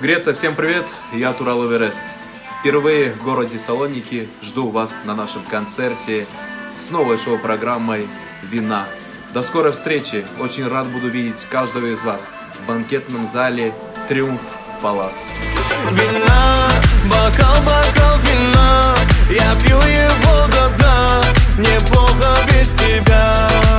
Греция, всем привет, я Турал Эверест. Впервые в городе Салоники, жду вас на нашем концерте с новой шоу-программой «Вина». До скорой встречи, очень рад буду видеть каждого из вас в банкетном зале «Триумф Палас». Вина, бокал вина, я пью его до дна, мне плохо без тебя.